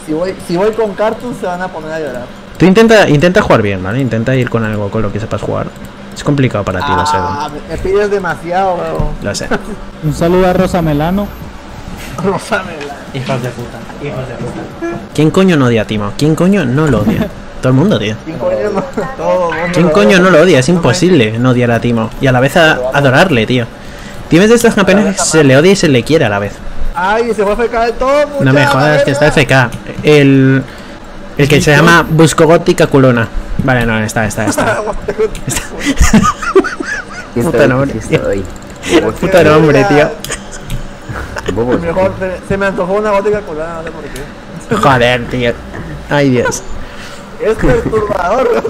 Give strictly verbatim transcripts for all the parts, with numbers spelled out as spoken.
Si voy, si voy con Cartoon se van a poner a llorar. Tú intenta, intenta jugar bien, ¿vale? Intenta ir con algo con lo que sepas jugar. Es complicado para ti, ah, lo sé. Me pides demasiado, bro. Lo sé. Un saludo a Rosa Melano. Rosa Melano. Hijos de puta, hijos de puta. ¿Quién coño no odia a Timo? ¿Quién coño no lo odia? Todo el mundo, tío. ¿Quién coño no, todo el mundo ¿Quién lo coño odia? no lo odia? Es imposible no odiar a Timo. Y a la vez a, adorarle, tío. Timo es de estos campeones que se le odia y se le quiere a la vez. Ay, se fue a F K de todo, muchacha. No me jodas que está F K. El... El que se llama Buscogótica Culona. Vale, no, está, está, está. Puta nombre, tío. Puta nombre, tío. Mejor, se, se me antojó una gótica culona, no sé por qué. Joder, tío. Ay, Dios. Es perturbador.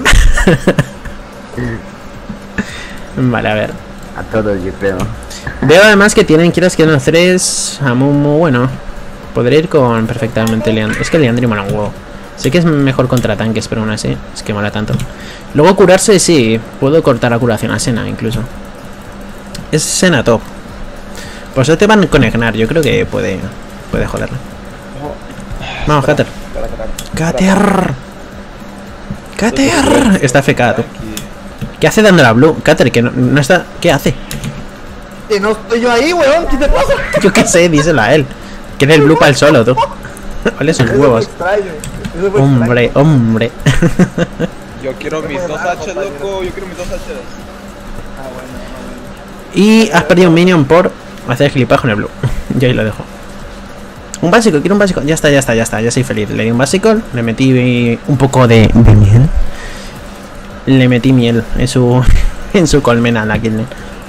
Vale, a ver. A todos, yo creo. Veo además que tienen, quieras que no, tres a Mumu, bueno. Podría ir con perfectamente Leandro. Es que Leandri mola un huevo. Sé que es mejor contra tanques, pero aún así, es que mola tanto. Luego curarse, sí. Puedo cortar la curación a Sena, incluso. Es Sena top. Por eso te van con Egnar, yo creo que puede puede joderle. Vamos, Cater. Cater. Cater. Está F K, tú. ¿Qué hace dando la blue? Cater, que no, no está... ¿Qué hace? Que no estoy yo ahí, weón. ¿Qué te pasa? Yo qué sé, díselo a él. Que eres el blue para el solo, tú. Vale sus huevos. Hombre, hombre. Yo quiero mis dos H, loco. Yo quiero mis dos H. Ah, bueno, bueno. Y has perdido un minion por hacer gilipollas con el blue. Yo ahí lo dejo. Un básico, quiero un básico. Ya está, ya está, ya está. Ya soy feliz. Le di un básico, le metí un poco de, de miel. Le metí miel en su en su colmena a la Kidney.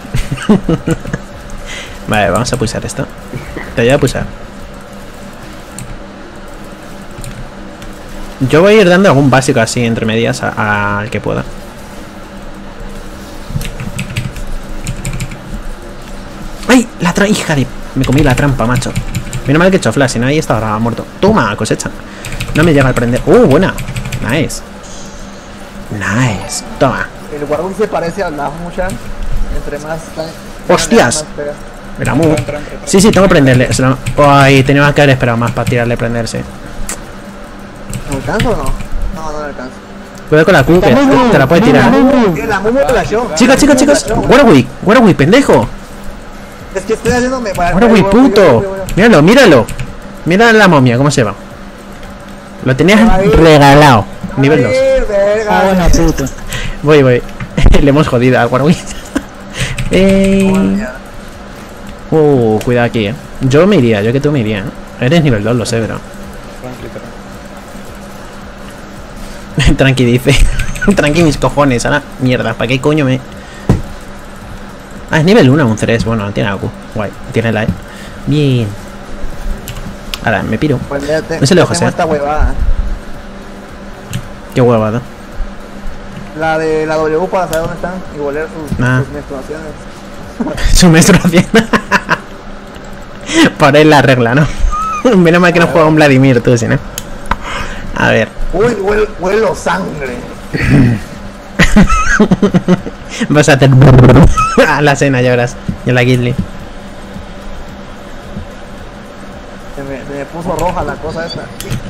Vale, vamos a pulsar esto. Te voy a pulsar. Yo voy a ir dando algún básico así entre medias al que pueda. ¡Ay! La trampa, hija de... Me comí la trampa, macho. Menos mal que he hecho flash, si no ahí estaba muerto. Toma, cosecha. No me llega al prender. ¡Uh, buena! Nice. Nice. Toma. El guardón se parece al mucha. Entre más... ¡Hostias! Era muy... Sí, sí, tengo que prenderle. Lo... Ay, tenía que haber esperado más para tirarle a prenderse. ¿Me alcanzo o no? No, no me alcanzo. Cuidado con la Q, que te la puede tirar. La Mumu flashó. Chicos, chicos, chicos. Warwick, Warwick, pendejo. Es que estoy haciéndome... Warwick, puto. Míralo, míralo. Mira la momia, cómo se va. Lo tenías regalado. Nivel dos. Ah, buena puta. Voy, voy. Le hemos jodido a Warwick. Ey. Uh, cuidado aquí, eh. Yo me iría, yo que tú me iría, ¿eh? Eres nivel dos, lo sé, pero... Tranqui, dice. Tranqui mis cojones, ahora. Mierda, ¿para qué coño me...? Ah, es nivel uno, un tres. Bueno, tiene la Q. Guay, tiene la E. Bien. Ahora, me piro. Pues ya te, no se le dejo, esta huevada. Qué huevada. La de la W para saber dónde están y volver sus, ah. sus menstruaciones. Su menstruación. Por ahí la regla, ¿no? Menos mal que no juega un Vladimir, tú, si no. A ver. Uy, huelo, huelo sangre. Vas a hacer a la cena, ya verás. Y a la Gidley. Se me, se me puso roja la cosa esta.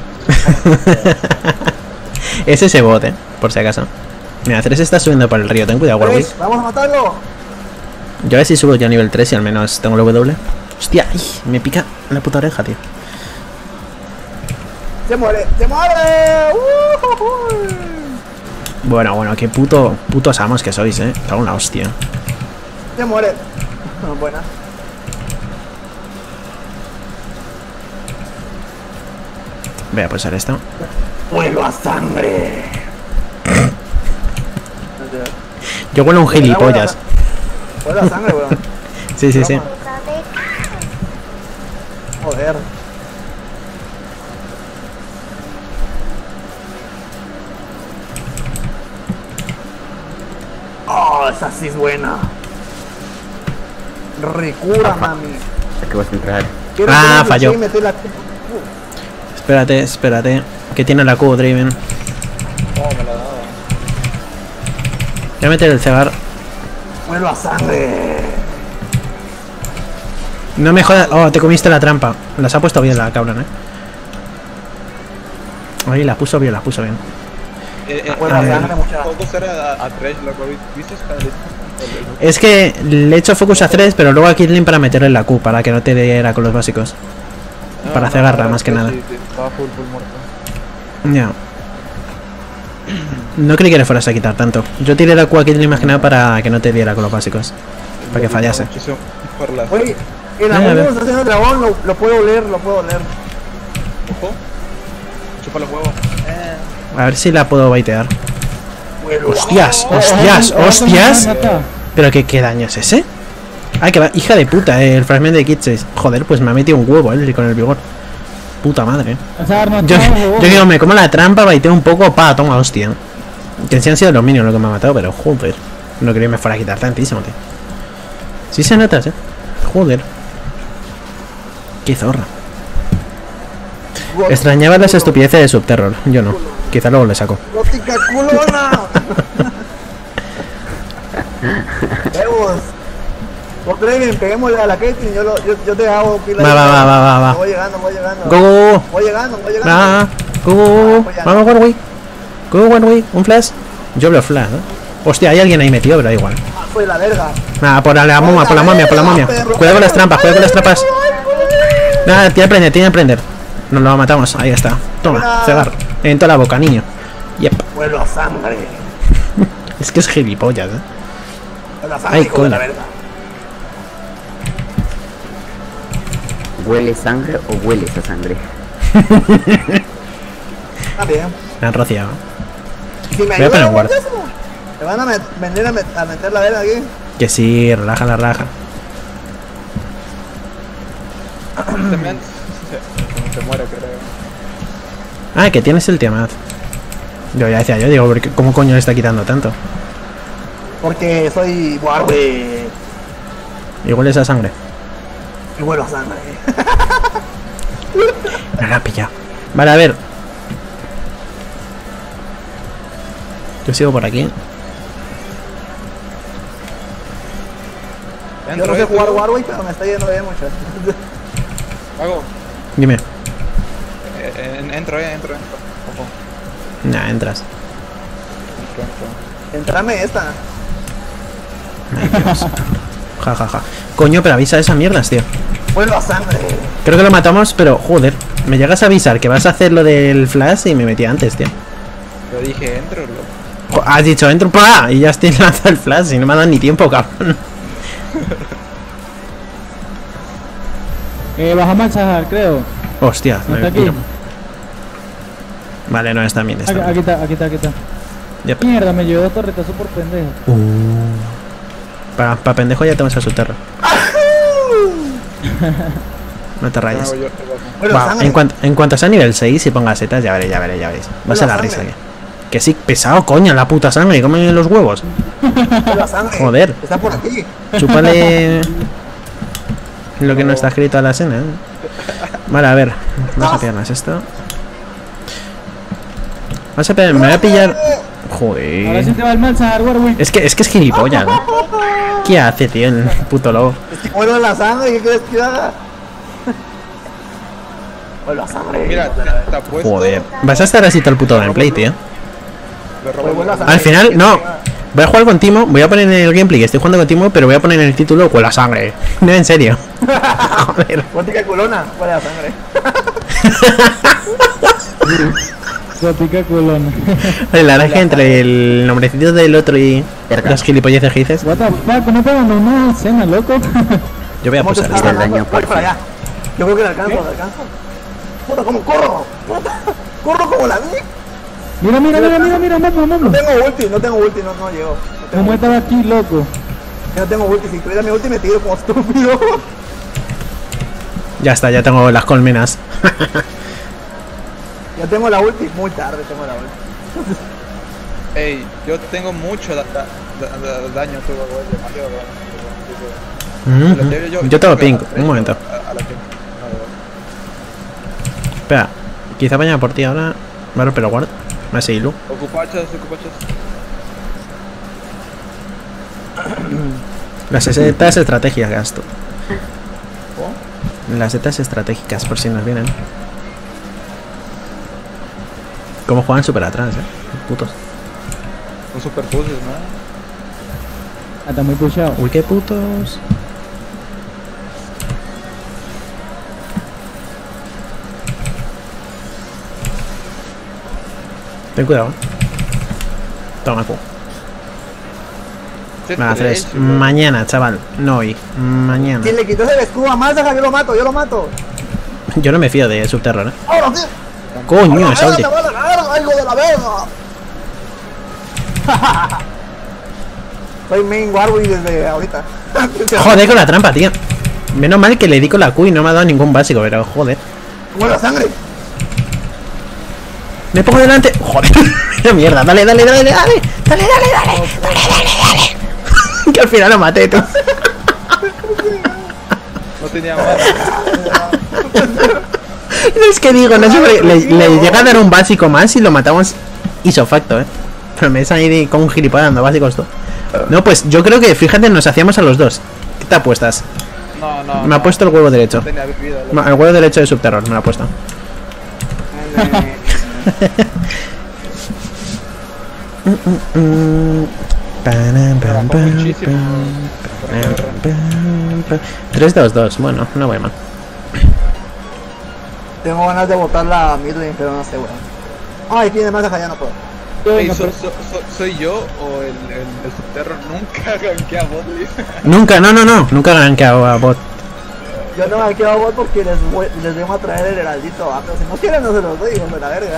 Es ese bot, eh, por si acaso. Mira, tres está subiendo por el río. Ten cuidado, Warwick. ¡Vamos a matarlo! Yo a ver si subo yo a nivel tres y al menos tengo el W. Hostia, ay, me pica la puta oreja, tío. ¡Se muere! ¡Se muere! ¡Uh! Bueno, bueno, qué puto, putos amos que sois, eh. Cago en la hostia. ¡Se muere! Buena. Voy a pulsar esto. ¡Huelo a sangre! Yo huelo un gilipollas. Huelo a sangre, weón. Sí, sí, sí. Joder. Oh, esa sí es buena. Recura, mami. Aquí vas a entrar. Ah, falló. Espérate, espérate. Que tiene la Q, Draven. Oh, me la ha dado. Voy a meter el cegar. Vuelvo a sangre. No me jodas. Oh, te comiste la trampa. Las ha puesto bien la cabrón, eh. Ahí la puso bien, la puso bien. Eh, eh, Bueno, a ver. sangre, mucha. Focus era a, a Thresh, loco. ¿Viste? Es que le he hecho focus a tres, pero luego a Kirlin para meterle la Q, para que no te diera con los básicos. Para cegarla, más que nada. Sí, sí, estaba full, full muerto. Ya. No creí que le fueras a quitar tanto. Yo tiré la Q a Kirlin más que nada para que no te diera con los básicos. Para que fallase. Muchísimo por las... Oye, el Ah, a ver. amigo está haciendo el dragón, lo, lo puedo oler, lo puedo oler. Ojo. Chupa los huevos. A ver si la puedo baitear. Bueno, ¡Hostias! Oh, ¡Hostias! oh, oh, ¡Hostias! oh, mata. ¿Pero qué, qué daño es ese? Ah, que va. Hija de puta, eh, el fragmento de Kitses. Joder, pues me ha metido un huevo, eh, con el vigor. Puta madre. Esa arma Yo, está, yo huevón. digo, me como la trampa, baiteo un poco, pa, toma, hostia. Que sí han sido los minions lo que me ha matado, pero joder. No quería que me fuera a quitar tantísimo, tío. Sí se nota, eh. Joder. Qué zorra. Extrañaba las estupideces de Subterror. Yo no. Quizá luego le saco. gótica culona. Vemos. Vos creen, peguémosle a la Caitlyn, yo, lo- yo, yo te hago pila. Va, de- va, va, va, va, va. Voy llegando, voy llegando. Go, go, go. Voy llegando, voy llegando. Ah, go, go, go, go. Vamos, Warwick. Go, Warwick. Un flash. Yo veo flash, ¿no? Hostia, hay alguien ahí metido, pero da igual. Ah, fue la verga. Nada, por la momia, por la momia, por la momia. Cuidado con las trampas, cuidado con las trampas. Nada, tiene que prender, tiene que prender. Nos lo matamos, ahí está. Toma, cegar. En toda la boca, niño. Yep. Vuelo a sangre. Es que es gilipollas, eh. Vuelo a sangre, Ay, hijo de la coño. verga. ¿Huele sangre o hueles a sangre? Está bien. Me han rociado. Si me Voy a ayudan, poner guardia. muchachos, me van a met- venir a, met- a meter la verga aquí. Que sí, relaja la raja. Este men se, se muere, creo. Ah, que tienes el Tiamat. Yo ya decía, yo digo, ¿por qué- ¿cómo coño le está quitando tanto? Porque soy Warwick. Igual esa sangre. Y vuelo a sangre. Me la ha pillado. Vale, a ver. Yo sigo por aquí. Yo Entro, no sé eh, jugar tú. Warwick, pero me está yendo bien mucho. Hago. Dime. Eh, en- entro, eh, entro, entro. Ojo. Nah, entras. Entro, entro. Entrame esta. Ay, Dios. Ja, ja, ja. Coño, pero avisa esa mierda, tío. Vuelo a sangre. Creo que lo matamos, pero joder. Me llegas a avisar que vas a hacer lo del flash y me metí antes, tío. Yo dije, entro, loco. Jo, has dicho, entro, ¡pa! Y ya estoy lanzando el flash y no me ha dado ni tiempo, cabrón. Eh, vas a manchar, creo. Hostia. ¿No está me- aquí? Vale, no, está bien, está Aquí, bien. aquí está, aquí está, aquí está. Yep. Mierda, me llevó torretazo por pendejo. Para pa pendejo ya te vas a su terra. No te No, rayes. yo, yo, yo. Vuelo a Va, sangre. en, cuanto, en cuanto sea nivel seis y ponga setas, ya veré, ya veré, ya veréis. Va a ser la risa sangre. que. Que sí, pesado, coño, la puta sangre, come los huevos. Vuelo a sangre. Joder. Está por aquí. Chúpale lo que no está escrito a la escena. ¿eh? Vale, a ver. Vamos a pillarnos esto. Vamos a pillar, me voy a pillar. Ahora sí Joder. te va el manchar, Warwick. Es que es que es gilipollas, ¿no? ¿Qué hace, tío, el puto lobo? Estoy vuelo a la sangre. ¿Qué quieres que haga? Vuelo a sangre. Mira, te, te apuesto. Joder. Vas a estar así todo el puto gameplay, tío. Me robo Pues vuelo a el- sangre. Al final, no. Voy a jugar con Timo, voy a poner en el gameplay que estoy jugando con Timo, pero voy a poner en el título con la sangre. No, en serio. Joder. Gótica culona. Vuelo a sangre. Gótica culona. Vale, la verdad es que entre el nombrecito del otro y Cerca. las gilipolleces que dices, What the fuck, ¿cómo te abandonó una escena, loco? yo voy a ¿Cómo te pulsar está esto. el daño ganando? Voy para allá. Yo creo que le alcanzo, ¿Qué? le alcanzo. Puta, ¿cómo corro? Puta, corro como la mía. Mira, mira, mira, mira, mira, vamos, No vamos. tengo ulti, no tengo ulti, no, no llego. No tengo, ¿Cómo estaba aquí, loco? yo no tengo ulti, si tuviera mi ulti me tiro como estúpido. Ya está, ya tengo las colmenas. Ya tengo la ulti, muy tarde tengo la ulti. Ey, yo tengo mucho da, da, da- da- daño, tú, güey, demasiado daño. Ujú. Yo tengo ping, un momento. A, a la ping. Espera, quizá vaya por ti ahora. Vale, pero guarda. Me hace ilu. Ocupachas, ocupachas. Las setas estratégicas gasto. Las setas estratégicas, por si nos vienen. Como juegan súper atrás, eh. Putos. Son super puses, ¿no? Ah, está muy pushado. Uy, qué putos. Ten cuidado. Toma, Q. Venga, tres. Mañana, chaval. No hoy. Mañana. Si le quitas el escudo a Masaja, yo lo mato, yo lo mato. Yo no me fío de Subterror, eh. ¡Ahora sí! Coño, esa ulti. ¡Te va a ganar, hijo de la verga! Soy main Warwick desde ahorita. Joder con la trampa, tío. Menos mal que le di con la Q y no me ha dado ningún básico, pero joder. ¡Buena sangre! Me pongo delante. Joder. Mierda, dale, dale, dale, dale. Dale, dale, dale, dale. Dale, dale, dale. Que al final lo maté, tú. No tenía más. Es que digo, no sé, por qué, le, le llega a dar un básico más y lo matamos isofacto, eh. Pero me sale ahí con un gilipollas dando básicos tú. No, pues yo creo que, fíjate, nos hacíamos a los dos. ¿Qué te apuestas? No, no. Me ha puesto el huevo derecho. No tenía vida, No, el huevo derecho de Subterror, me lo ha puesto. tres dos dos, bueno, no voy mal. Tengo ganas de botar la midlane, pero no sé, weón. Ay, tiene Masaja, ya no puedo. Ey, so- so- so- ¿Soy yo o el, el, el Subterror nunca ganquea botlane? Nunca, no, no, no, nunca ganqueado a bot. Yo no me quedo bot porque les, voy- les debo a traer el heraldito, ¿va? Pero si no quieren no se los doy, hijos de la verga.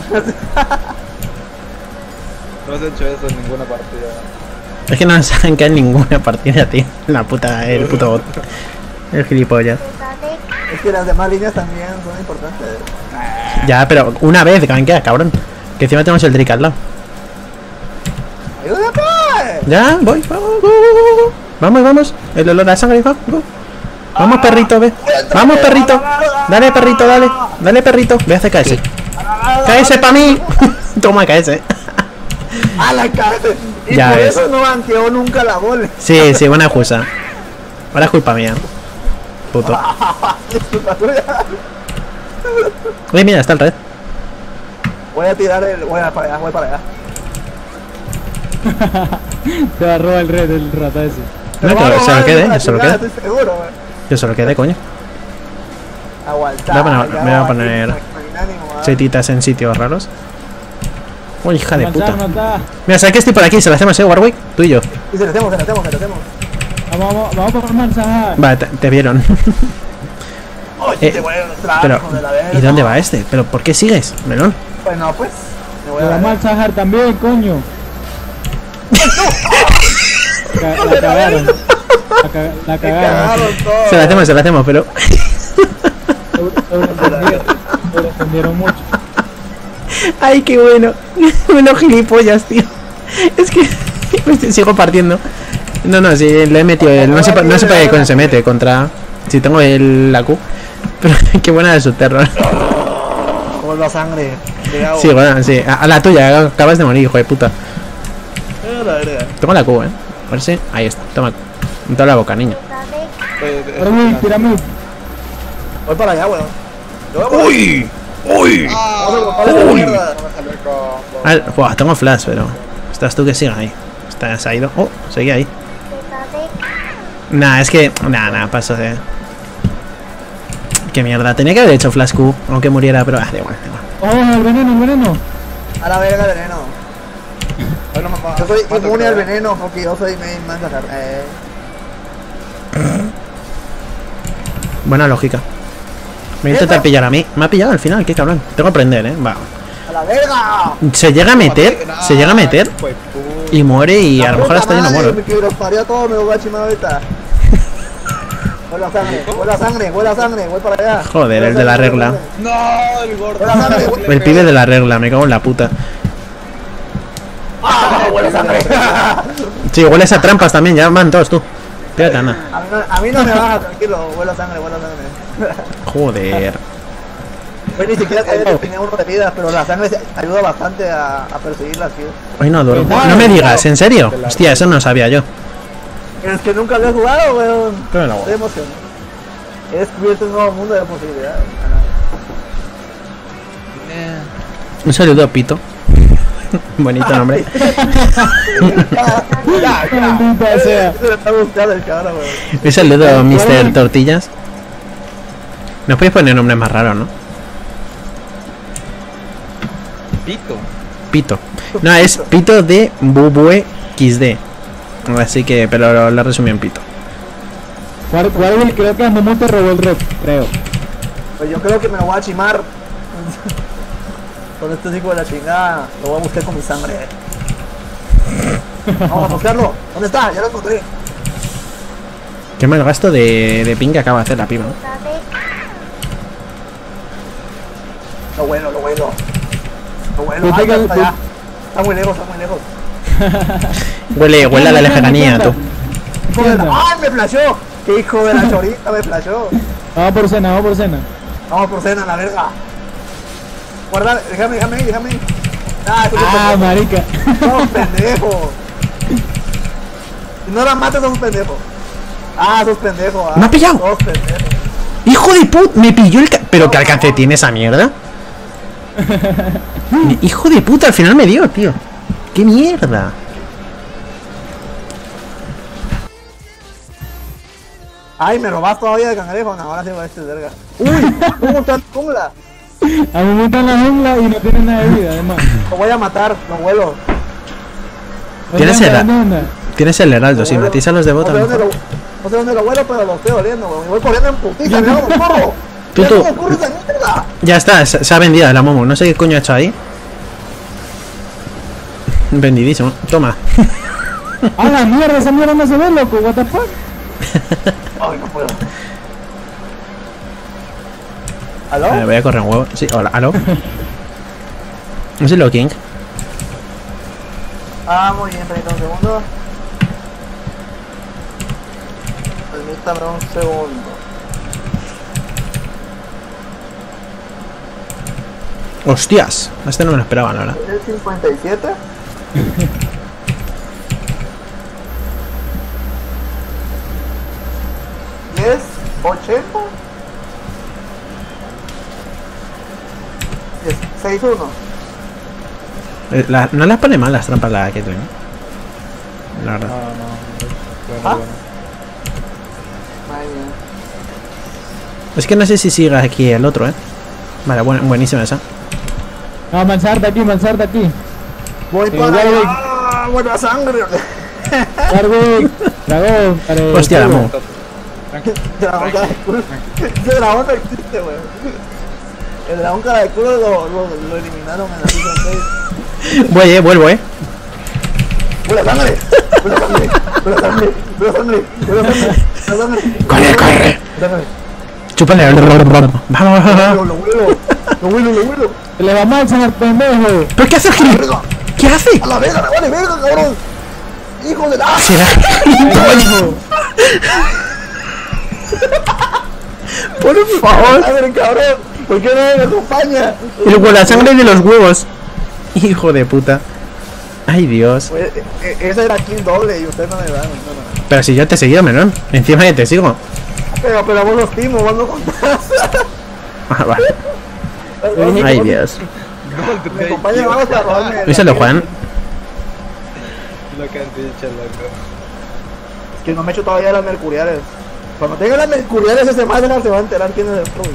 No has hecho eso en ninguna partida. Es que no nos han ganqueado en ninguna partida, tío. La puta, el puto bot. El gilipollas. Es que las demás líneas también son importantes. Ya, pero una vez ganquea, cabrón. Que encima tenemos el Drake al lado. ¡Ayúdame! Ya, voy, vamos, go, go, go, go. Vamos, vamos. El olor a sangre, go, go. Vamos, perrito, ve. Vamos, perrito. Dale, perrito, dale. Dale, perrito. Ve a hacer K S. K S pa' mí. Toma K S. ¡A la cara! Y Ya por ves. eso no banqueó nunca la bola. Sí, sí, buena excusa. Ahora es culpa mía. Puto. Disculpa tuya. Oye, mira, está el red. Voy a tirar el. Voy a para allá, voy para allá. Te va a robar el red el rata ese. No, que se lo quede, que se lo quede. Estoy seguro, güey. Que se lo quede, coño. Aguanta. Voy a poner- me voy a poner Setitas en sitios raros. Uy, hija de puta. Mata. Mira, ¿sabes que estoy por aquí? Se la hacemos, eh, Warwick. Tú y yo. Y se le hacemos, se le hacemos, se le hacemos. Vamos, vamos, vamos por Masaja. Vale, te, te vieron. Oye, Eh, te voy a entrar, Pero, hijo de la verga. ¿y dónde va este? ¿Pero por qué sigues, melón? Bueno, pues. Me voy Lo a vamos a ver. Masajar también, coño. Ca- La cagaron. La, ca- la Me cagaron. cagaron todos. Se la hacemos, se la hacemos, pero... Sobreentendieron sobreentendieron mucho. Ay, qué bueno. Menos gilipollas, tío. Es que me estoy- sigo partiendo. No, no, si le he metido el... No sé, pa- no sé para qué coño se mete contra... Si tengo el... la Q. Pero qué buena de Subterror. Como la sangre. de agua. Sí, bueno, sí. A, a la tuya, acabas de morir, hijo de puta. Eh, la verga. Toma la Q, eh. A ver si... Ahí está, toma. En toda la boca, niño. Oye, de- Ahora muy, tira muy. Voy para allá, weón. Yo voy ¡Uy! ¡Uy! Vamos a botar esa mierda. Ah, buah, tengo flash, pero... Estás tú que siga ahí. Está, se ha ido. Oh, seguía ahí. Nah, es que... Nah, nah, paso de... Qué mierda. Tenía que haber hecho flash Q, aunque muriera, pero... Ah, da igual, da igual. Oh, el veneno, el veneno. A la verga, veneno. Bueno, mamá, Yo soy ¿cuánto inmune al creo? veneno porque yo soy main Masajar. Eh. Buena lógica. Me voy a intentar pillar a mí. Me ha pillado al final, qué cabrón. Tengo que aprender, eh. Va. ¡A la verga! Se llega a meter, Nah, se llega a meter hijo de puta. y muere y a La lo mejor puta hasta yo no madre, muero. Me quiero parir todo, me voy a chimar ahorita. Huele a sangre, huele a sangre, huele a sangre, voy para allá. Joder, Huele el a de la sangre, regla. huele a sangre. No, el gordo. Huele a sangre, huele- El pibe de la regla, me cago en la puta. ¡Ah, huele a sangre! Sí, hueles a trampas también, ya van todos tú. Tírate, anda. A mí, no, a mí no me baja, tranquilo, huele a sangre, huele a sangre. Joder. Pues ni siquiera sabía que tenía uno de vida, pero la sangre se- ayuda bastante a, a perseguir las vidas. Hoy no duermo. No me digas, ¿en serio? Hostia, eso no sabía yo. Es que nunca había jugado, weón. Pero no, Estoy emocionado. He descubierto un nuevo mundo de posibilidades. Un saludo, Pito. Bonito nombre. Ya, ya. Maldita sea. Se le está buscando el cabrón, weón. Un saludo, mister Tortillas. Nos podéis poner nombres más raros, ¿no? Pito. Pito. No, es Pito de Bubue equis de. Así que, pero lo, lo resumí en Pito. War- Warwick, creo que a Momo te robó el rep, creo. Pues yo creo que me lo voy a chimar. Con estos hijos de la chingada. Lo voy a buscar con mi sangre. Vamos a buscarlo. ¿Dónde está? Ya lo encontré. Qué mal gasto de, de ping que acaba de hacer la piba, ¿no? Lo bueno, lo bueno. Lo bueno. Pues Ay, venga, está, pues- allá. Está muy lejos, está muy lejos. Huele, huele a la lejanía, tú. Hijo de la... ¡Ay, me flashó! ¡Qué hijo de la chorita me flashó! Vamos por cena, vamos por cena. Vamos por cena, la verga. Guarda, déjame, déjame, déjame. Ah, tú Ah, marica. sos pendejo. Si no la matas, sos un pendejo. Ah, sos pendejo. Ah, ¡Me ha pillado! Sos pendejo. ¡Hijo de puta! Me pilló el... ca- ¿Pero qué alcance tiene esa mierda? Me- Hijo de puta, al final me dio, tío. ¡Qué mierda! Ay, me robas todavía de cangrejo. No, ahora sí va a este verga. Uy, ¿cómo está la jungla? A Momo está en la jungla y no tiene nada de vida, además. Lo voy a matar, lo vuelo. ¿Tienes ¿Dónde el- anda? ¿Dónde anda? Tienes el heraldo, Lo si vuelo. matís a los de bota. No sé dónde lo, no sé dónde lo vuelo, pero lo estoy oliendo, weón. Y voy corriendo en putiza, mira cómo corro. Tú, Mira tú. cómo corre esa mierda. Ya está, se, se ha vendido la Momo. No sé qué coño ha hecho ahí. Vendidísimo. Toma. ¡Ah, la mierda! Esa mierda no se ve, loco. What the fuck? Ay, no puedo. Eh, ¿Aló? voy a correr un huevo. Sí, hola, aló. No sé lo King. Ah, muy bien, permítame un segundo. Permítame un segundo. Hostias. Este no me lo esperaba, la verdad. ¿Es el cincuenta y siete? ¿diez? ¿ochenta? sesenta y uno. Eh, la- no las pone mal las trampas la Caitlyn. La verdad. Ah. Ay, bien. Es que no sé si siga aquí el otro, eh. Vale, buen- buenísima esa. No, manzarte aquí, manzarte aquí. Voy Sí, para Warwick. allá. ¡Ah, buena sangre! Warwick, dragón, para el Hostia, la culo. Momo. Dragón cara de culo. Ese dragón no existe, weón. El dragón cara de culo lo, lo, lo eliminaron en la season seis. Voy, eh, vuelvo, eh. ¡Buena sangre! ¡Buena sangre! ¡Buena sangre! ¡Buena sangre! ¡Buena sangre! ¡Buena sangre! Corre, corre. ¡Buena sangre! Chúpale. Vamos, vamos, Lo vamos. lo huelo, lo huelo, lo huelo. Se le va mal, señor pendejo. ¿Pero qué hace el ¡A la gil? verga! ¿Qué hace? ¡A la verga, me vale verga, cabrón! ¡Hijo de la! Será. Pendejo. Por favor. ¡A ver, cabrón! ¿Por qué no me acompaña? El huele a sangre de los huevos. Hijo de puta. Ay, Dios. Pues, e- e- ese era kill doble y usted no me da. No, no. Pero si yo te he seguido, menor. Encima ya te sigo. Pero, pero vos los timos, vos no contás. Ah, vale. Ay, Dios. Gol Me de acompaña, vamos a robarme. Díselo, Juan. Lo que has dicho, loco. Que no me he hecho todavía las mercuriales. Cuando tenga las mercuriales ese madre se va a enterar quién es el pro.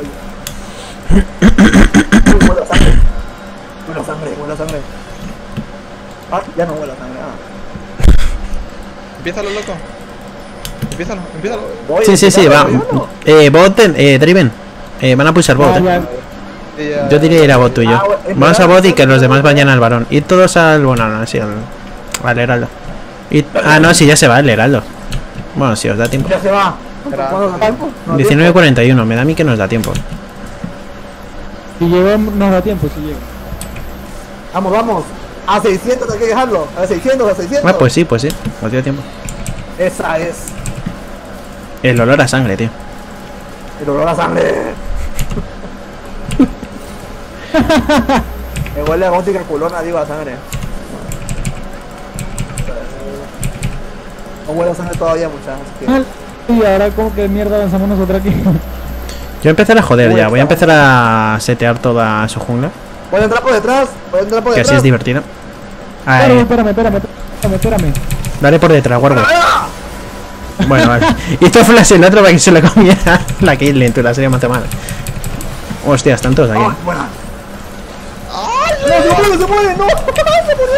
Uy, huele a sangre. Huele a sangre, huele a sangre. Ah, ya no huele a sangre. Ah. Empiézalo, loco. Empiézalo, empiézalo. Voy, Sí, sí, sí, va. ¿voy o no? Eh, bot, eh, Driven. Eh, van a pulsar bot. Ah, eh. ya. Y ya- Yo diría ir a bot tuyo. Ah, bueno, Vamos a bot y que los demás vayan al varón. Ir todos al. Bueno, no, sí, al. Al heraldo. Y- ah, no, sí, ya se va el heraldo. Bueno, si os da tiempo. Ya se va. ¿Cuándo da tiempo? ¿No da diecinueve cuarenta y uno, me da a mí que nos da tiempo. Si llega, nos da tiempo, si llega. tiempo? Vamos, vamos. A seiscientos hay que dejarlo. A seiscientos, a seiscientos. Ah, pues sí, pues sí, nos dio tiempo. Esa es. El olor a sangre, tío. El olor a sangre. Me huele a gótica culona, digo, a sangre. No huele a sangre todavía, muchachos. Y ahora, ¿cómo que mierda lanzamos nosotros aquí? Yo empezaré a joder ya, voy a empezar a setear toda su jungla. Puede entrar por detrás, puede entrar por Que detrás. así es divertido. Espérame, Ahí. espérame, espérame, espérame, espérame. Dale por detrás, guarda. Bueno, vale. Y esto fue el otro para que se lo comiera la Caitlyn, tú la serie más mal. Hostia, están todos aquí. Ah, buena. ¡Ay, no, se muere, se muere! ¡No! ¡Se murió!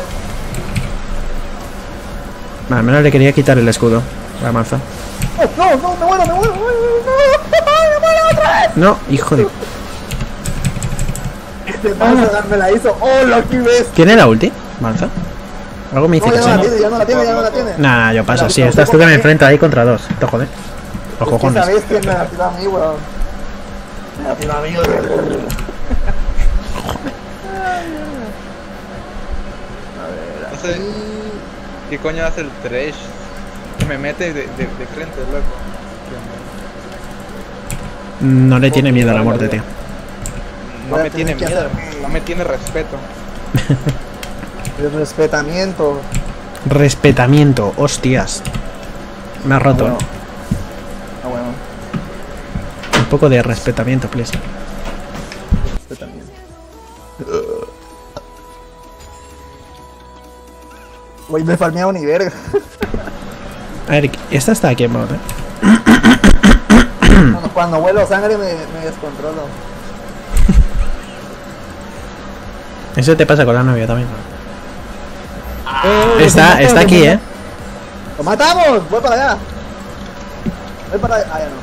Al menos le quería quitar el escudo. La maza. ¡No, no, no! ¡Me muero, me muero! ¡Me muero! ¡Me muero otra vez! No, hijo de. Este Malza me la hizo. ¡Oh, lo que ves! ¿Tiene la ulti? ¿Malza? Algo me dice No, que ya sí. no la tiene, ya no la tiene, ya no la tiene. Nah, yo paso, sí, estás tú que me enfrento ahí contra dos. Te jode. Los cojones. ¿Sabes quién me la tiró a mí, weón? Me la tiró a mí, weón. No sé qué coño hace el Thresh. Que me mete de, de, de frente, loco. No le tiene miedo a la muerte, tío. No Voy a me tiene tener que miedo, hacer- no me tiene respeto. El respetamiento. Respetamiento, hostias. Me ha roto. Bueno. ¿eh? Ah, bueno. Un poco de respetamiento, please. Respetamiento. Uy, me farmeaba ni verga. A ver, esta está aquí en modo, ¿eh? Cuando, cuando huelo sangre me, me descontrolo. Eso te pasa con la novia también. Eh, Está, está aquí, ¿eh? ¡Lo matamos! ¡Voy para allá! Voy para allá. Ah, ya no.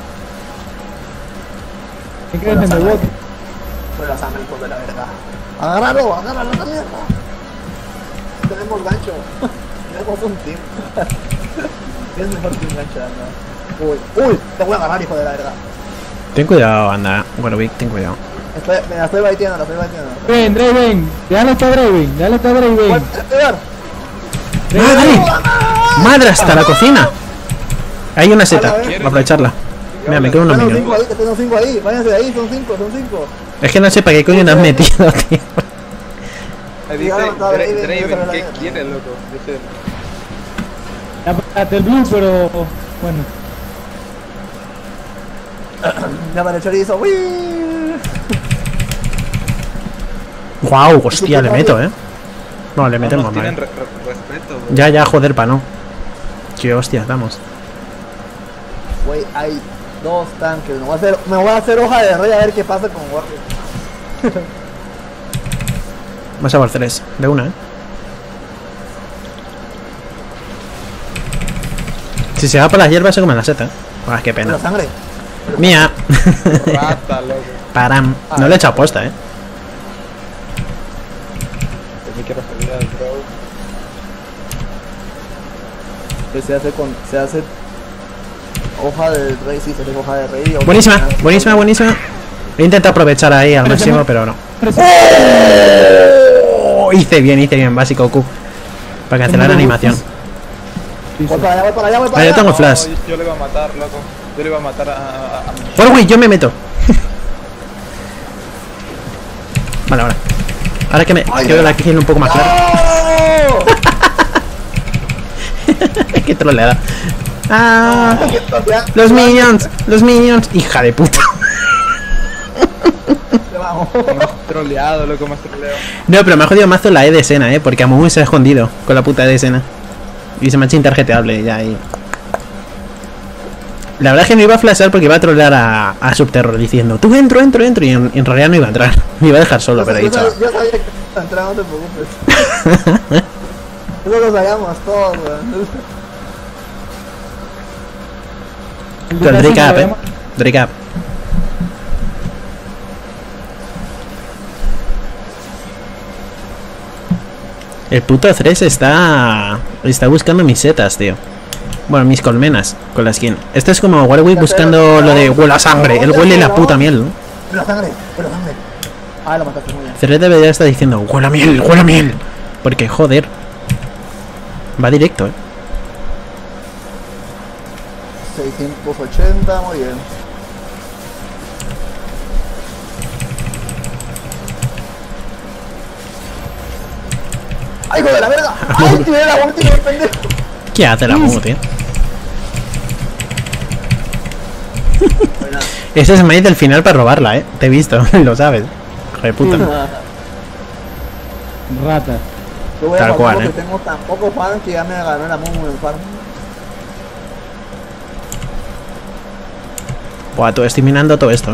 ¿Qué crees en el bot? Fue la sangre, hijo de la verga. ¡Agárralo! ¡Agárralo! ¡La mierda! Tenemos gancho. Tenemos un team. Es mejor que un gancho, ¿no? Uy, uy, te voy a agarrar, hijo de la verga. Ten cuidado, anda. Warwick, ten cuidado. Estoy, me la estoy baiteando, la estoy baiteando. Ven, Draven, déjalo está Draven, déjalo está Draven. ¿Puedes pegar? ¡Madre! ¡Madre hasta la cocina! Hay una seta, voy a aprovecharla. Mira, me quedo unos Tengo minions. cinco ahí, que tengo cinco ahí. Váyanse de ahí, son cinco, son cinco. Es que no sé para qué coño te has metido, tío. Me Sí, dice ahora está Draven, Dra- yo Draven, también ¿qué la- quiere, loco? Dice, Ya pagaste el blue, pero bueno. Ya para el chorizo. ¡Uy! Guau, hostia, le meto, eh. No, le no metemos, nos tienen vale. re- re- respeto, bro. Ya, ya, joder, pa' no. Qué hostia, vamos. Güey, hay dos tanques. Me voy, a hacer, me voy a hacer hoja de rey a ver qué pasa con Warrior. Vas a por tres, de una, eh. Si se va por las hierbas se come la seta, eh. Ah, qué pena. Pero sangre. Mía. Rata, loco. Param. No le he echado aposta, eh. Yo me quiero salir al bro. Que se hace con. Se hace. Hoja del rey, sí, se hace hoja de rey. o- Buenísima, buenísima, buenísima. He intentado aprovechar ahí al máximo, pero no. Oh, hice bien, hice bien, básico Q. Para cancelar la animación. Voy para allá, voy para allá, voy para Ah, yo allá. tengo flash. No, yo, yo le iba a matar, loco. Yo le iba a matar a, a, a mi... Warwick, yo me meto. Vale, ahora. Ahora que me. Que veo la kill un poco más clara. ¡Oh! Qué troleada. Ah, Ya, los minions, los minions. Hija de puta. ya vamos. Me has troleado, loco, me has troleado. No, pero me ha jodido mazo la E de Sena, eh. Porque Amumu se ha escondido con la puta E de Sena. Y se me ha hecho intarjeteable ya ahí. La verdad es que me iba a flashar porque iba a trolear a, a Subterror diciendo tú entro, entro, entro. Y en, en realidad no iba a entrar. Me iba a dejar solo, pero he Yo dicho. sabía- yo sabía que iba a entrar, no te preocupes. Eso lo sabíamos todos, weón. Pero el Drake up, eh. Drake up. El puto Thresh está. Está buscando mis setas, tío. Bueno, mis colmenas con la skin. Esto es como Warwick buscando lo de huele a sangre. Él huele la puta miel, ¿no? Pero sangre, pero sangre. Ah, lo mataste muy bien. Thresh debería estar diciendo huele a miel, huele a miel. Porque joder. Va directo, eh. seiscientos ochenta, muy bien. ¡Ay, hijo de la verga! ¡Ay, tiene la última, pendejo! ¿Qué hace la Mumu, tío? Ese es Smite del final para robarla, eh. Te he visto, lo sabes. Hijo de puta. Rata. Yo voy a Tal jugar cual, porque eh. tengo tan pocos fans que ya me ganó la Momo en farm. Buah, tú estoy minando todo esto, ¿eh?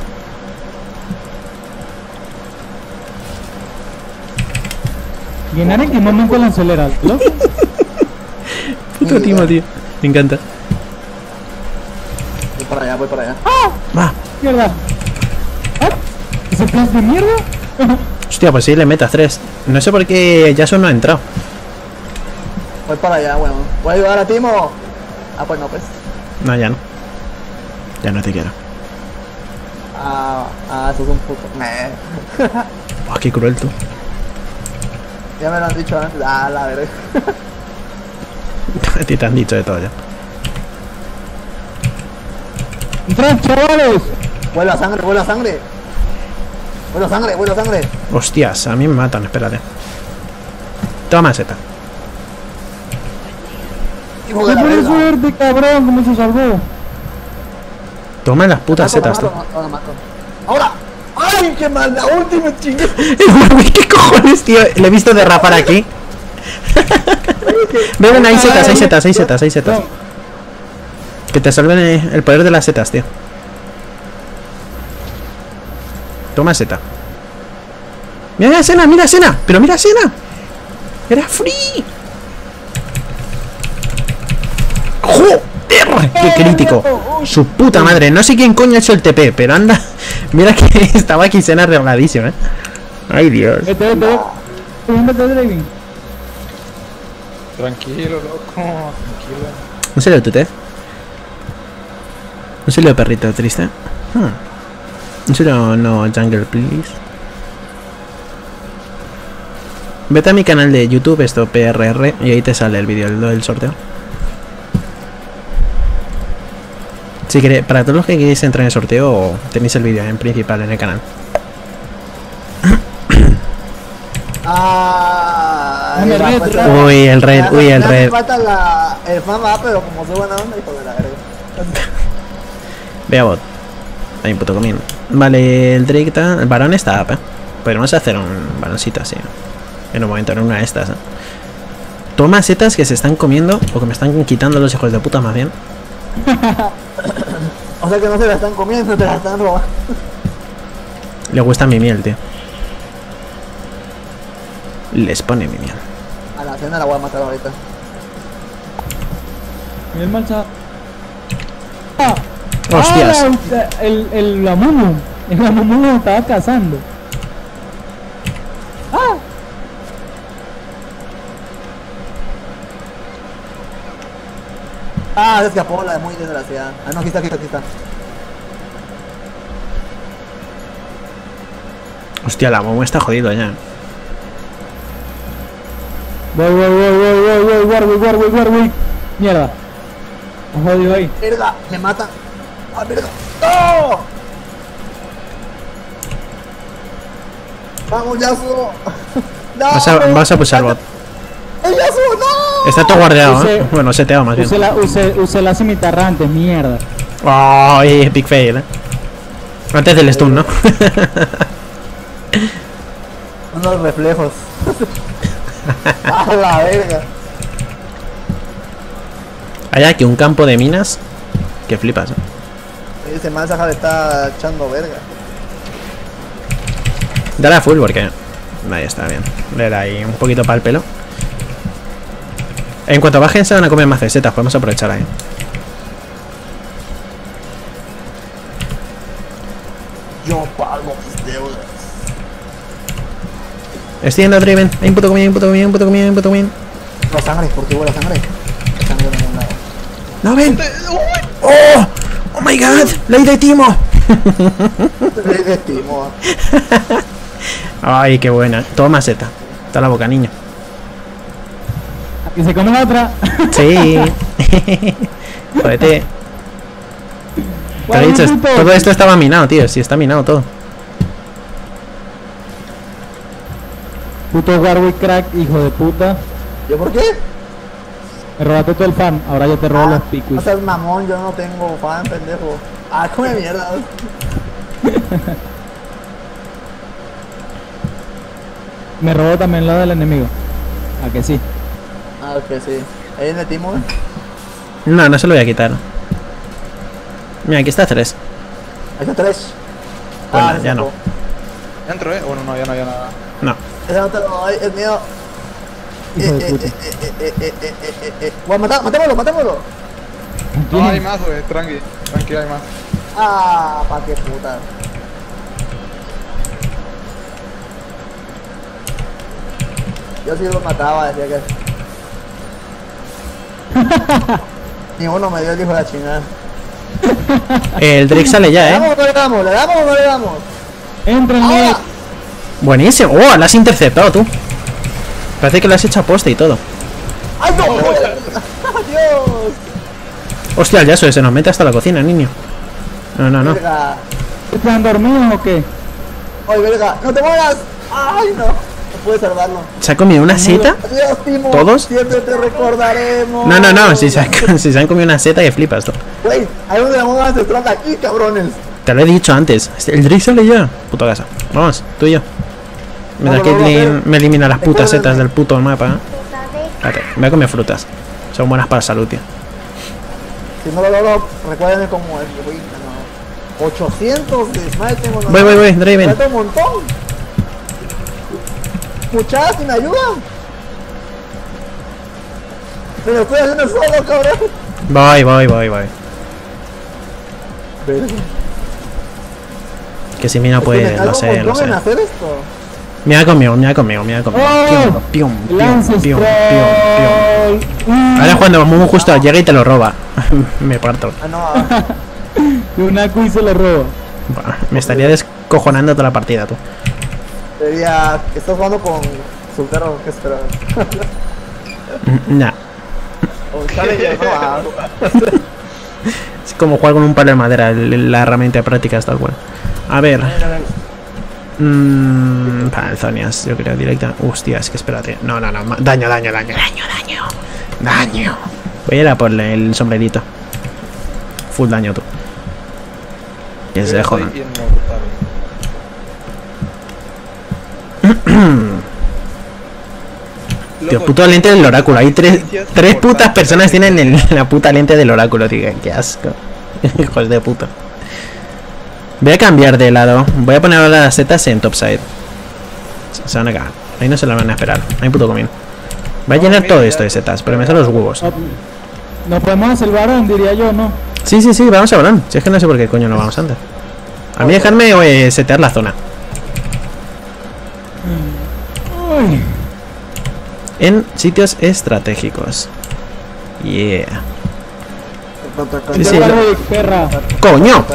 ¿Llenar en qué momento la aceleras, loco? Puto timo, tío. Me encanta. Voy para allá, voy para allá. Va. Mierda. ¿Ah? ¿Ese plan de mierda? Hostia, pues sí, le metas tres. No sé por qué Jason no ha entrado. Voy para allá, bueno. Voy a ayudar a Timo. Ah, pues no, pues. No, ya no. Ya no te quiero. Ah, ah, eso es un puto. Meh. Buah, qué cruel tú. Ya me lo han dicho antes. Ah, la verga. A ti te han dicho de todo ya. ¡Entrad, chavales! Vuelve a sangre, vuelve a sangre. Vuelve a sangre, vuelve a sangre. Hostias, a mí me matan, espérate. Toma seta. Hijo ¡Qué de la buena verga. suerte, cabrón! ¿Cómo se salvó? Toma las putas Mato, lo setas, mato, tío. lo mato, lo mato. ¡Ahora! ¡Ay, qué mal! La última chingue. ¿Qué cojones, tío? Le he visto derrapar aquí. Ven, hay setas, hay setas, hay setas, hay setas. Que te salven el el poder de las setas, tío. Toma seta. Mira a Sena, mira a Sena. Pero mira a Sena. Era free. ¡Joder! ¡Qué crítico! Su puta madre. No sé quién coño ha hecho el T P, pero anda. Mira que estaba aquí Sena arregladísimo, eh. Ay, Dios. Vete, vete, vete. Vete, Draven. Tranquilo, loco. Tranquilo. ¿Un serio tutez? ¿Un serio perrito triste? Hmm. ¿Un serio no jungle, please? Vete a mi canal de YouTube, esto P R R, y ahí te sale el vídeo del sorteo. Si queréis, para todos los que queréis entrar en el sorteo, tenéis el vídeo en principal en el canal. Ah, Dame el red, Rafa red. está- Uy, el red, Me uy, el hace- me hace red. falta la, el fama, pero como soy buena onda, hijo de la verga. Vea bot. Hay un puto comiendo. Vale, el Drake está. El varón está up, eh. Podemos hacer un varoncito así. En un momento, en una de estas, eh. Toma setas que se están comiendo o que me están quitando los hijos de puta más bien. O sea que no se la están comiendo, te la están robando. Le gusta mi miel, tío. Les pone mi miel. A la cena la voy a matar ahorita. El mancha. ¡Ah! Hostias. Ah, la- el, el, la Mumu. El la Mumu lo estaba cazando. ¡Ah! Ah, se escapó la muy desgraciada. Ah, no, aquí está, aquí está, aquí está. Hostia, la momo está jodido ya. Voy, voy, voy, voy, voy, voy, Warwick, Warwick, Warwick. Mierda. Me jodido ahí. Verga, me mata. Ah, verga. ¡No! Vamos, Yasuo. No, Vas a, vas a pulsar bot. ¡El Yasuo, no! Está todo guardeado, Use- ¿eh? Bueno, seteado más bien. Use la, use, use la cimitarrante, mierda. Ay, big fail, eh. Antes del stun, ¿no? Unos reflejos. A la verga. Hay aquí un campo de minas que flipas, ¿eh? Ese man Saja le está echando verga. Dale a full porque... Ahí está, bien. Le da ahí un poquito para el pelo. En cuanto bajen se van a comer más cesetas, podemos aprovechar ahí. Yo pago mis deudas. Estoy yendo a Draven. Hay un puto comida, hay un puto comida, hay un puto comida, hay un puto comida. La sangre, ¿por qué huele a sangre? La sangre de ningún lado. ¡No ven! ¡Oh! ¡Oh my god! ¡Ley de Timo! Le estimo. Ay, qué buena. Toma seta. Está la boca, niño. Y se come la otra. Sí. Jódete. Te lo he dicho, puto. todo esto estaba minado, tío. Sí, está minado todo. Puto Warwick crack, hijo de puta. ¿Yo por qué? Me robaste todo el fan, ahora yo te robo los No picos. seas mamón, yo no tengo fan, pendejo. Ah, come mierda. Me robó también la del enemigo. ¿A que sí? Ah, ok, sí. Ahí en el timón. No, no se lo voy a quitar. Mira, aquí está tres. Ahí está tres. Bueno, Ah, ya no. Entro, eh. Bueno, no, ya no, ya nada. No. Ese no te lo doy, es mío. Hijo de Eh, puta. eh, eh, eh, eh, eh, eh, eh, eh. Bueno, mata- matémoslo, matémoslo. No, hay más, güey. Tranqui. Tranqui, hay más. Ah, pa' qué puta. Yo sí lo mataba, decía que. Ni uno me dio el hijo de la chingada. El Drake sale ¿Le ya, damos eh. o no le damos? ¿Le damos o no le damos? Entrenle. ¡Ahora! Buenísimo. Oh, lo has interceptado tú. Parece que lo has hecho a poste y todo. ¡Ay, no! ¡Adiós! Hostia, el Yasuo se nos mete hasta la cocina, niño. No, no, no. Verga. ¿Están dormidos o qué? ¡Ay, verga! ¡No te mueras! ¡Ay, no! No puedes salvarlo. ¿Se ha comido una seta? Adiós, Timo. ¿Todos? Siempre te recordaremos. No, no, no. Si se, han, si se han comido una seta, que flipas tú. Güey, hay un dragón ancestral de aquí, cabrones. Te lo he dicho antes. El Drake sale ya. Puto casa. Vamos, tú y yo. Mientras No, no, no, Caitlyn no, me elimina las putas Recuérdame. setas del puto mapa. ¿eh? Espérate, voy a comer frutas. Son buenas para la salud, tío. Si no lo logro, recuérdenme como el güey. No. ochocientos de smite tengo. Voy, voy, voy, Draven. Falta un montón. Muchachos, ¿me ayudan? Me lo estoy haciendo solo, cabrón. Voy, voy, voy, voy. Verga. Que si mira, Es que pues, me lo tardo sé, un lo montón sé. en hacer esto. Mira conmigo, mira conmigo, mira conmigo. ¡Oh! Pium, pium, pium, Lance pium, pium, pium. Stroll. Ahora cuando Mumu justo llega y te lo roba. Me parto. Ah, no. ah. Y una Q y se lo roba. Buah, me estaría descojonando toda la partida, tú. Sería que estás jugando con Sultero, ¿qué esperas? Nah. O Challenger, no. ah. Es como jugar con un palo de madera, el- la herramienta de práctica es tal cual. A ver. Mmm. Panzonias, yo creo directa. Hostia, es que espérate. No, no, no. ma- Daño, daño, daño, daño, daño. Daño. Voy a ir a por el sombrerito. Full daño tú. Y se Yo jodan. estoy inmortal. Tío, Loco, puto lente del oráculo. Hay tres, noticias tres putas importantes. personas tienen el- la puta lente del oráculo, tío. Qué asco. Hijos de puta. Voy a cambiar de lado. Voy a poner ahora las setas en topside. Se- Se van a cagar. Ahí no se la van a esperar. Hay puto comín. Va a llenar todo esto de setas, pero me salen los huevos. No, no podemos hacer el varón, diría yo, ¿no? Sí, sí, sí, vamos a Barón. Si es que no sé por qué coño no vamos antes. A mí dejarme eh, setear la zona. Uy. En sitios estratégicos. Yeah. Sí, sí, Yo lo- voy, perra. ¡Coño!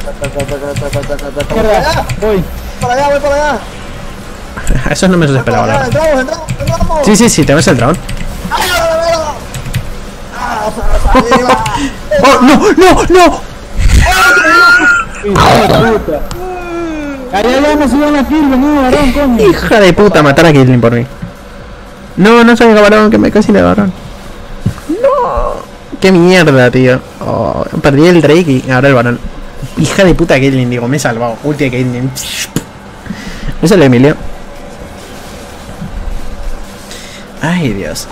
Perra. Voy. Para allá, voy para allá. Eso no me los Voy para esperaba, la allá, verdad. entramos, entramos, entramos. Sí, sí, sí, tenemos el dragón. ¡Ay, la verdad! ¡Ah, arriba! ¡Oh, no, no, no! Hijo de puta. Allá ya me suben la kill, vení, varón, coño. Hija de puta, matar a Caitlyn por mí. No, no soy el varón, que me casi le varón. No. Qué mierda, tío. Oh, perdí el Drake y ahora el varón. Hija de puta Caitlyn, digo, me he salvado. Ulti de Caitlyn. Es el Emilio. Ay, Dios.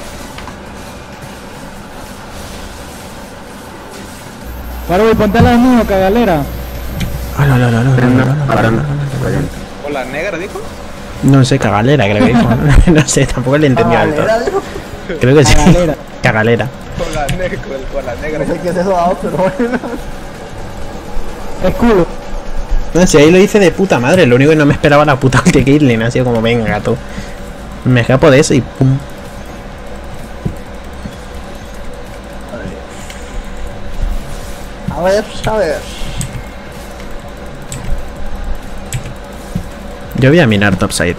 Varón, ponte a la mano, cagalera. Ah, no, no, no, no, no, no, no, Ahora no. no, ¿O la negra dijo? no sé, cagalera creo que dijo. No sé, tampoco le he entendido del todo. Galera, digo. Creo que sí. Cagalera. Cagalera. Con la negra, con la negra. No sé qué es eso, ah, pero bueno. Escudo. No sé, ahí lo hice de puta madre. Lo único que no me esperaba la puta ulti de Caitlyn. Ha sido como, venga, tú. Me escapo de eso y pum. A ver, a ver. Yo voy a minar topside.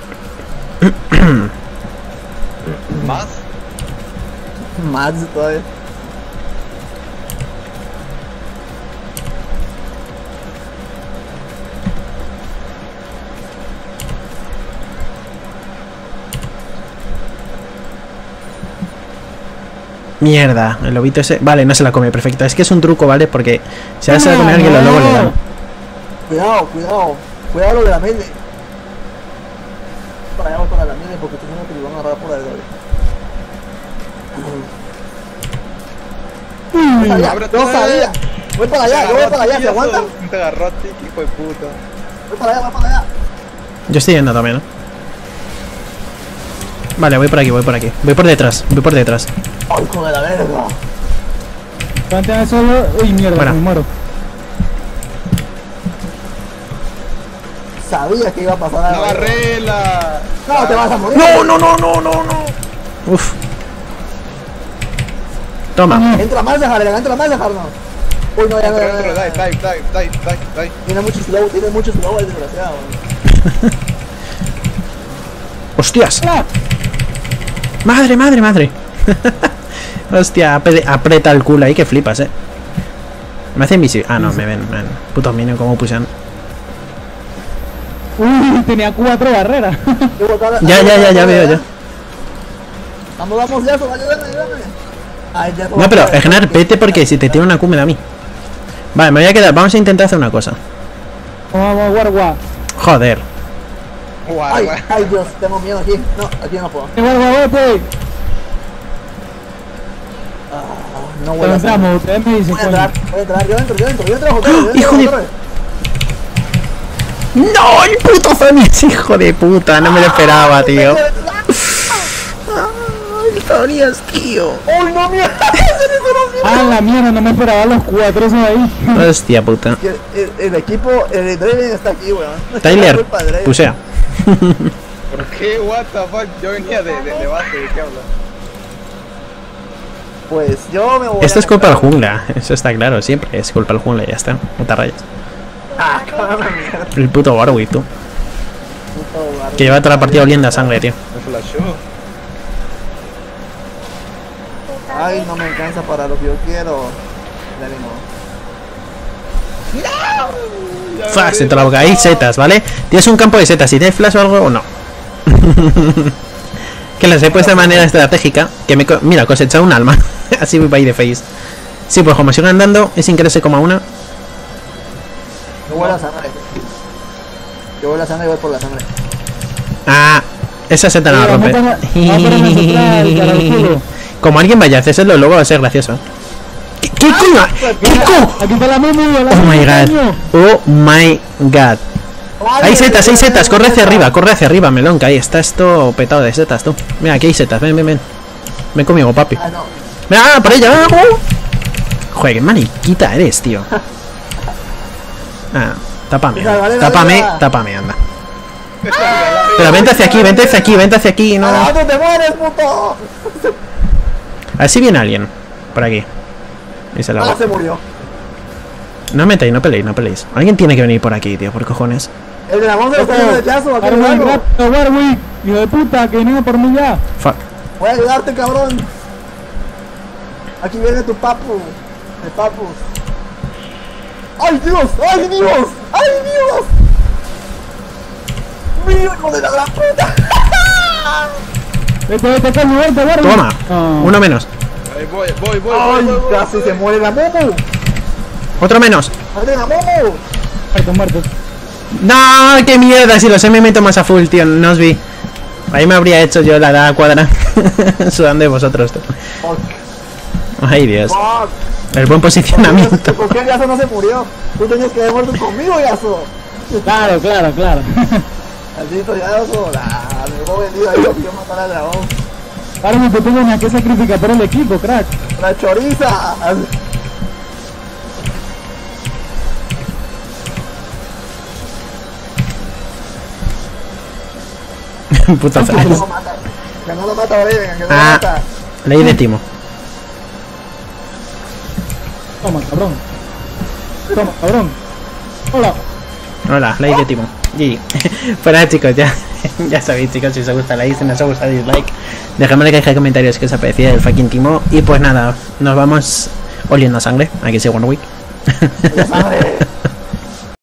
¿Más? Más todavía. Mierda, el lobito ese. Vale, no se la come, perfecto. Es que es un truco, ¿vale? Porque si ahora se la come alguien, los lobos le dan. Cuidado, cuidado. Cuidado lo de la melee. Para allá, voy para la melee, porque tú no te lo van a agarrar por ahí, David. No sabía, Ábrete. no sabía. Voy para allá, yo voy para allá, ¿se aguanta? Te agarró a ti, hijo de puta. Voy para allá, voy para allá. Yo estoy yendo también, ¿no? Vale, voy por aquí, voy por aquí. Voy por detrás, voy por detrás. ¡Ay, hijo de la verga! Plantea solo. Uy, mierda, Bueno. me muero. Sabía que iba a pasar algo. ¡Navarrela! No, te vas a morir. No, no, no, no, no, no. Uf. Toma. Entra más, dejarle, entra más, dejarlo. Uy, no, ya no, Dentro, ya no, dentro, ya dive, no. dive, dive, dive, dive, dive. Tiene mucho slow, tiene mucho slow el desgraciado. Hostias. ¡Ah! Madre, madre, madre. Hostia, apre- aprieta el culo ahí que flipas, eh. Me hace invisible. Ah, no, me ven, man. Puto minion, cómo pusieron. Uy, tenía cuatro barreras. Ya, ya, ya, ya veo, ya. Vamos, vamos, ya, ayúdame, ayúdame. Ay, ya, No, pero, Egnar, vete porque si te tiene una Q me da a mí. Vale, me voy a quedar. Vamos a intentar hacer una cosa. Vamos, guarda. Joder. Guau, Ay, guau. ay, Dios, tengo miedo aquí. No, aquí no puedo. Guarda, vete. No voy Pero a entrar. entramos, ustedes me dicen Voy a entrar, coño. voy a entrar, yo entro, yo entro, yo entro, Jotero, yo entro, Hijo de- Jotero. ¡No! ¡El puto Zonias, hijo de puta! No me lo esperaba, tío. ¡El Zonias, tío! ¡Uy, no, mierda! Ah, la mierda, no me esperaba los cuatro esos ahí. Hostia puta. El, el, el equipo, el Draven está aquí, weón. Tyler, Culpa de Draven. pusea. ¿Por qué? What the fuck? Yo venía de, de, de base, ¿de qué hablas? Pues yo me voy Esto a es culpa del comprar- jungla, eso está claro, siempre es culpa del jungla, ya está. No te rayas. Ah, cabrón, mierda. El puto Warwick, tú. Puto lugar. Que lleva toda la partida oliendo a sangre, tío. Me flashó. Ay, no me alcanza para lo que yo quiero. Ya ni modo. Fast, entre la boca. Hay setas, ¿vale? Tienes un campo de setas. Si tienes flash o algo, o no. Que las he puesto de manera estratégica. Que me. Co Mira, cosechado un alma. Así voy para ir de face. Sí, pues como sigo andando, es sin querer se coma una. Yo voy a la sangre. Yo voy a la sangre y voy por la sangre. Ah, esa seta no la Mira, rompe. vamos a- vamos a poner nosotras el cara al culo. Como alguien vaya a hacerlo, luego va a ser gracioso. ¿Qué, qué coño? ¿Qué coño? Aquí está la Mumu, la Oh Mumu, my god. coño. Oh my god. Hay setas, hay setas, corre hacia arriba, corre hacia arriba, melón, que ahí está esto petado de setas, tú. Mira, aquí hay setas, ven, ven, ven. Ven conmigo, papi. Ah, no. Mira, por ella, ah, uh. Joder, qué mariquita eres, tío. Ah, tápame, Venga, vale, tápame, vale. tápame, anda. Pero vente hacia aquí, vente hacia aquí, vente hacia aquí, no. ¡Ah, tú te mueres, puto! A ver si viene alguien. Por aquí. Y se la Ah, va. se murió. No metáis, no peleéis, no peleéis. Alguien tiene que venir por aquí, tío, por cojones. El dragón se lo está haciendo rechazo, aquí Warwick, luego. rápido, Warwick. Hijo de puta, que venga por mí ya. Fuck. Voy a ayudarte, cabrón. Aquí viene tu papu. El papu. ¡Ay, Dios! ¡Ay, Dios! ¡Ay, Dios! ¡Mío, hijo de la gran puta! Vete, vete, acá, muerte, Warwick. Toma, Ah. uno menos. Ahí voy, voy, voy, ¡Ay, voy, voy, voy, casi voy. se muere la Momo! Otro menos. ¡Madre la Momo! Muerto, muerto. No, qué mierda, si lo sé me meto más a full, tío, no os vi. Ahí me habría hecho yo la edad cuadra. Sudando de vosotros, tú. Fuck, Ay, Dios. fuck. El buen posicionamiento. ¿Por qué el Yasuo no se murió? Tú tenías que haber muerto conmigo, Yasuo. Claro, claro, claro. Maldito Yasuo. La, me voy vendido ahí, yo quiero matar al dragón. Ahora me te tengo que sacrificar por el equipo, crack. La choriza. Puta Que no fe- lo mata. Que no lo mata, Braven, que no lo Ah, mata. ley de timo. Toma, cabrón. Toma, cabrón. Hola. Hola, ley de timo. G G. Pues nada, chicos, ya, ya sabéis, chicos, si os gusta like, si no os gusta dislike, dejadme en la caja de comentarios que os apetecía el fucking timo. Y pues nada, nos vamos oliendo a sangre. Aquí sí, Warwick. Ya sabe.